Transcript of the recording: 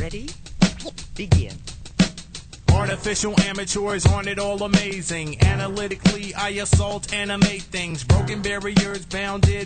Ready? Begin. Artificial amateurs, aren't it all amazing? Analytically, I assault, animate things. Broken barriers, bounded